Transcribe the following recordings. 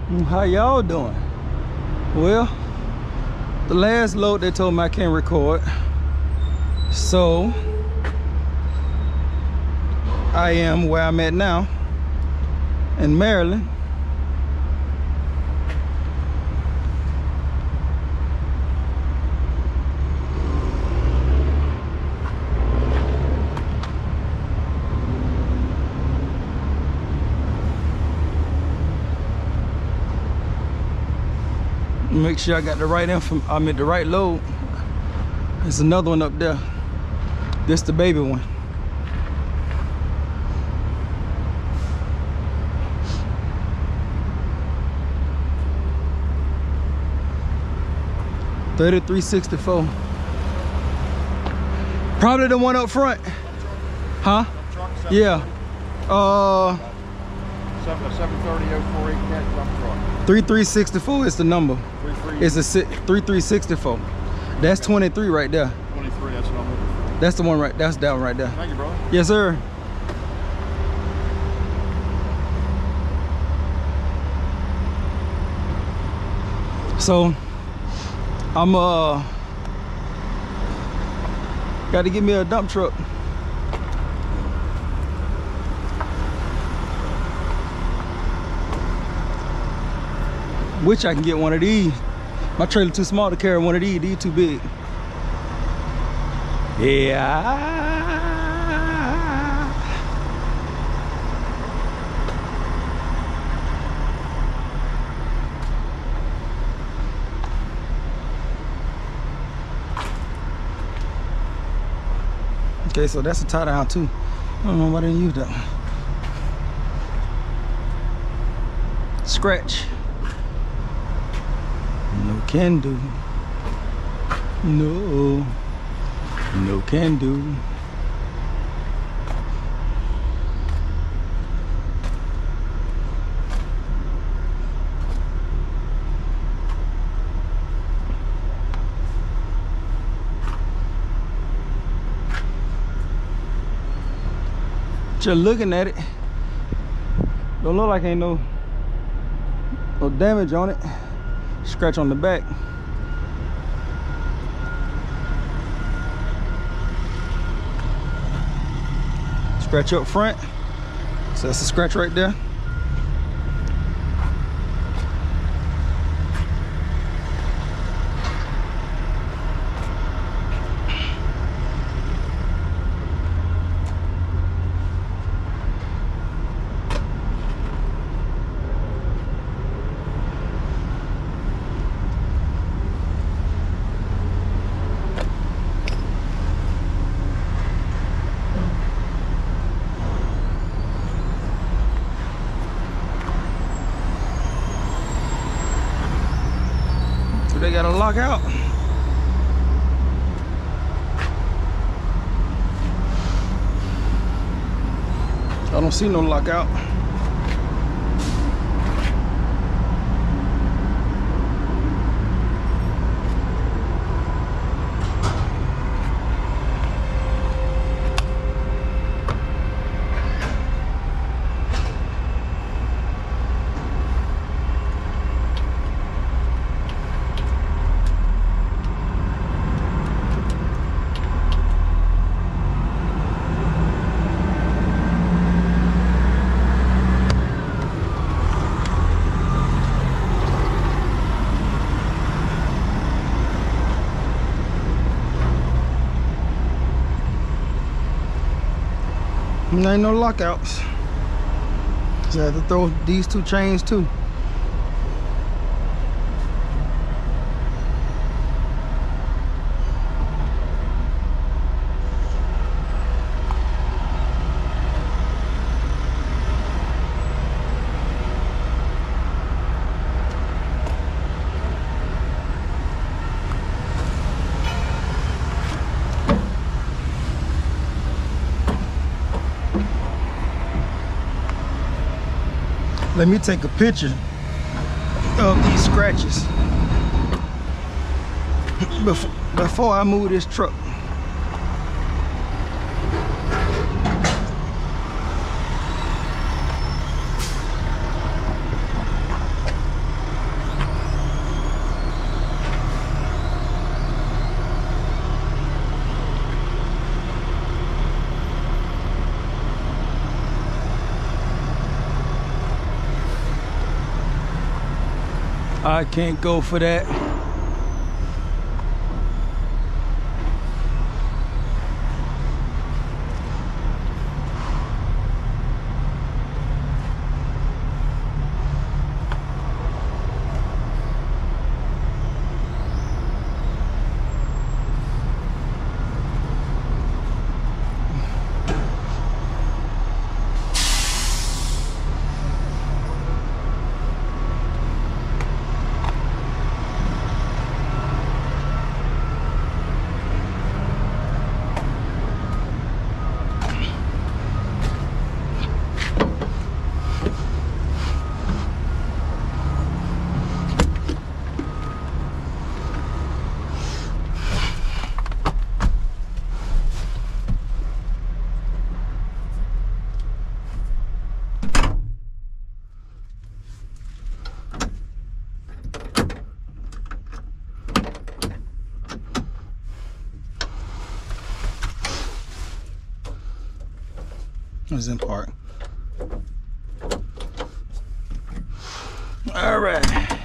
How y'all doing? Well, the last load they told me I can't record, so I am where I'm at now in Maryland. Make sure I got the right info. I mean the right load. There's another one up there. This the baby one. $33.64. Probably the one up front. Huh? Yeah. 730-048 cat dump truck. 3364 is the number. It's a 3364. That's 23 right there. 23, that's what I'm looking for. That's the one right. That's that one right there. Thank you, brother. Yes, sir. So I'm got to get me a dump truck. Which I can get one of these. My trailer too small to carry one of these. These too big. Yeah. Okay, so that's a tie down too. I don't know why I didn't use that one. Scratch. No can do. No. No can do. Just looking at it, don't look like ain't no damage on it. Scratch on the back. Scratch up front. So that's a scratch right there. They got a lockout. I don't see no lockout. And there ain't no lockouts. So I have to throw these two chains too. Let me take a picture of these scratches before I move this truck. I can't go for that. It's in park. All right.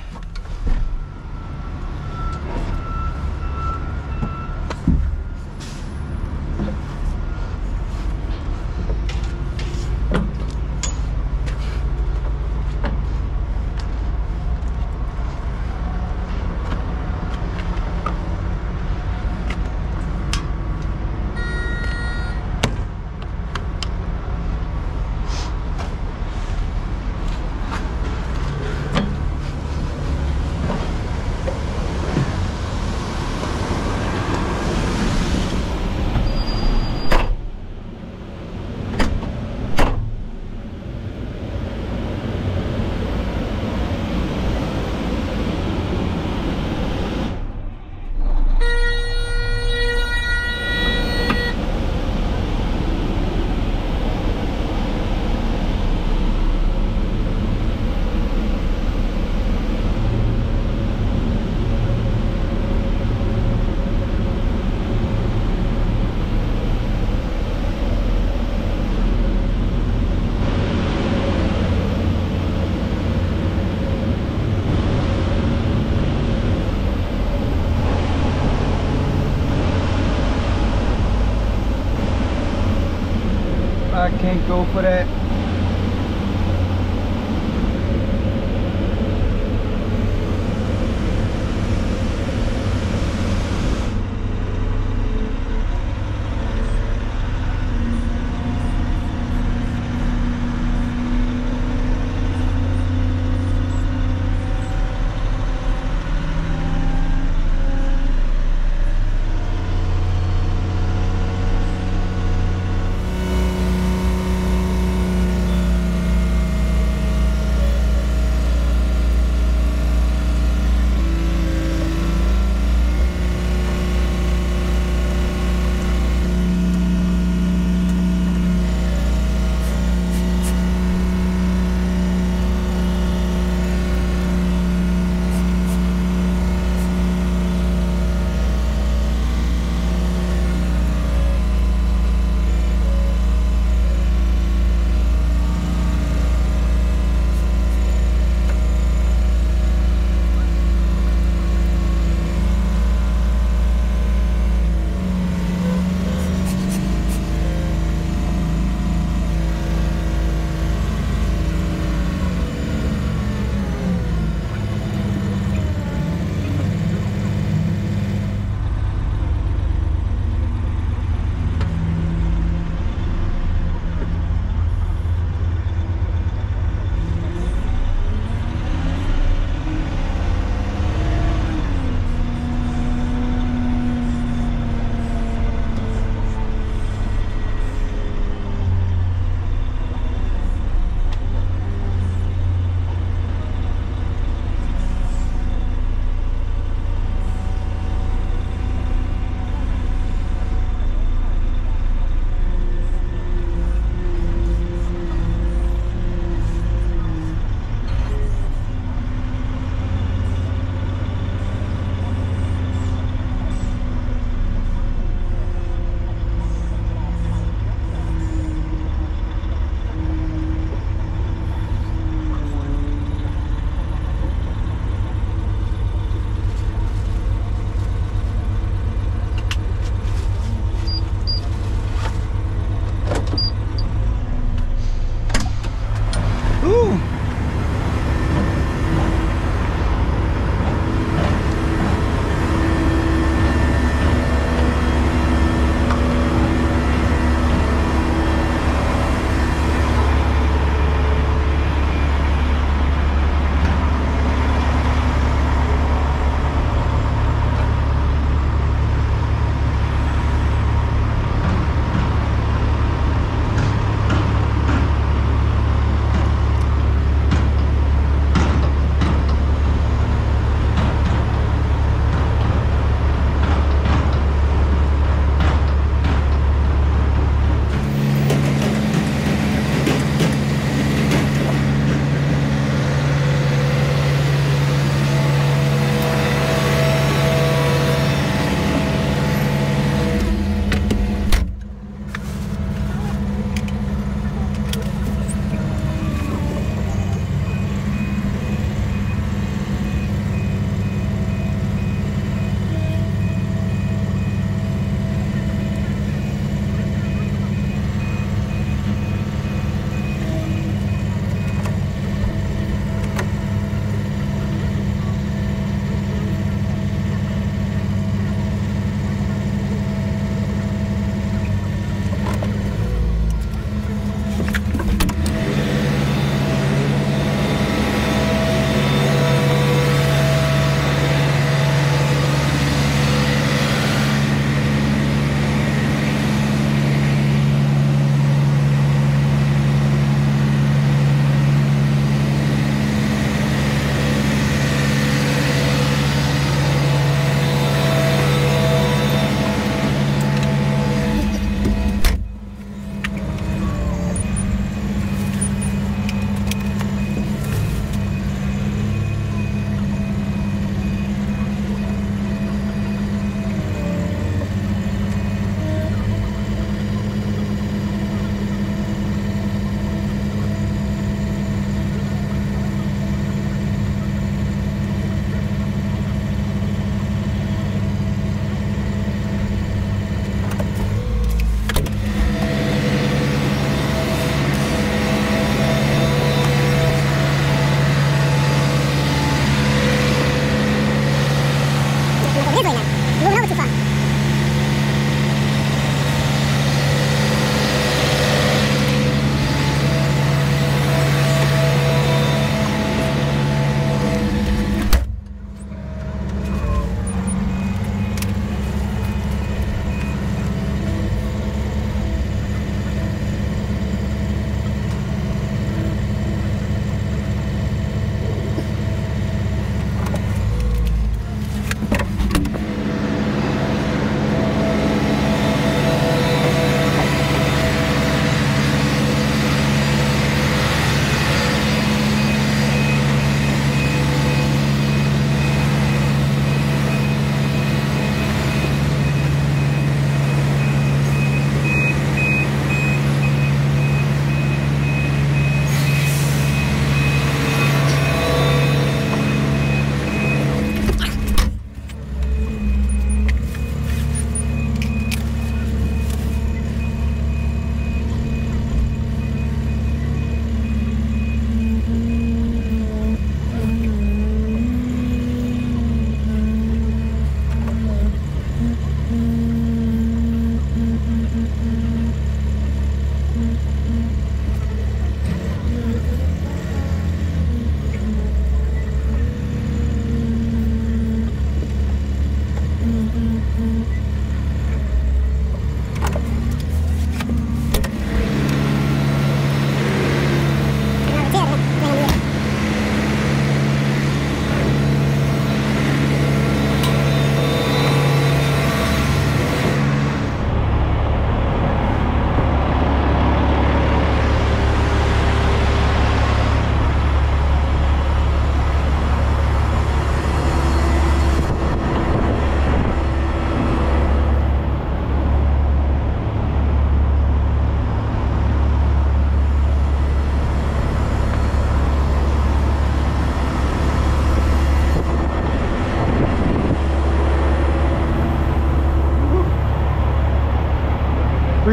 I can't go for that.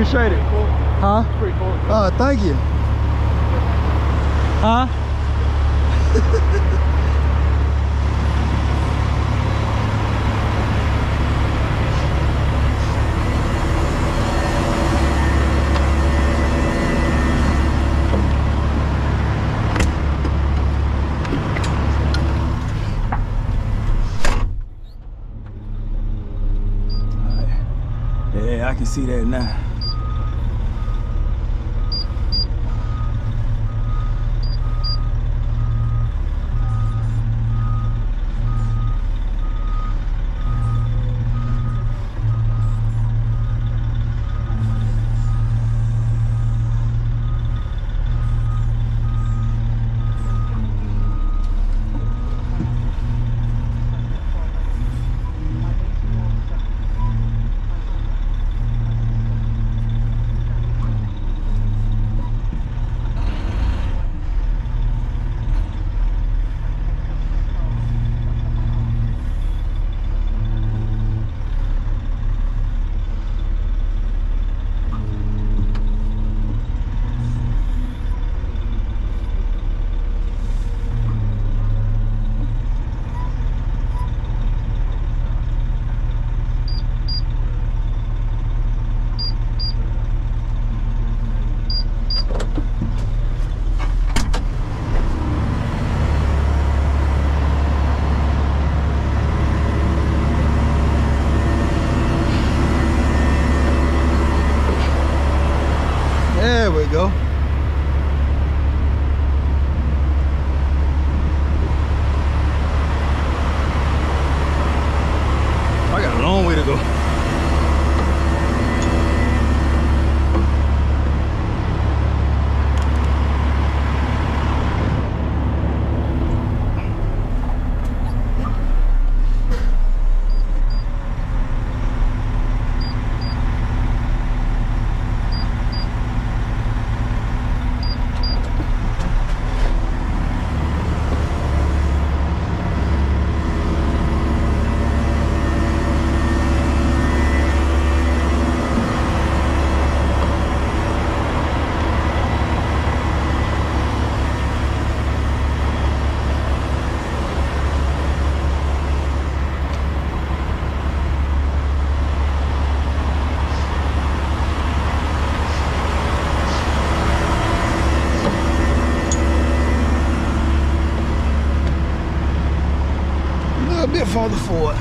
Appreciate it. Cool. Huh? Pretty cool. Thank you. Huh? Yeah, I can see that now. There we go. I got a long way to go. A bit farther forward.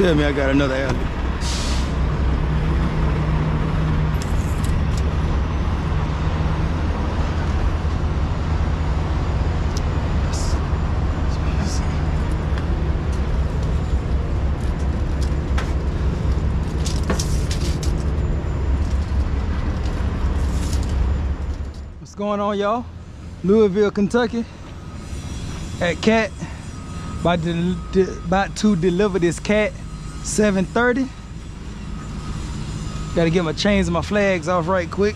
tell me I got another alley. What's going on, y'all? Louisville, Kentucky at Cat. About to deliver this cat 7:30. Gotta get my chains and my flags off right quick.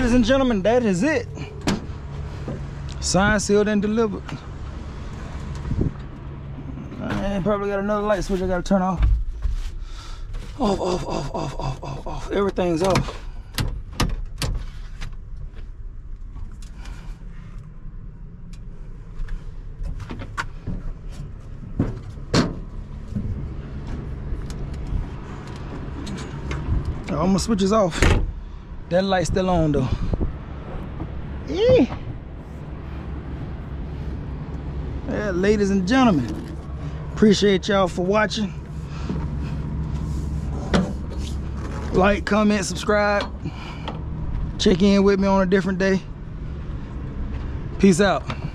ladies and gentlemen, that is it. Signed, sealed, and delivered. I probably got another light switch I gotta turn off. Off. Everything's off. All my switches off. That light's still on though. Yeah, ladies and gentlemen, appreciate y'all for watching. Like, comment, subscribe. Check in with me on a different day. Peace out.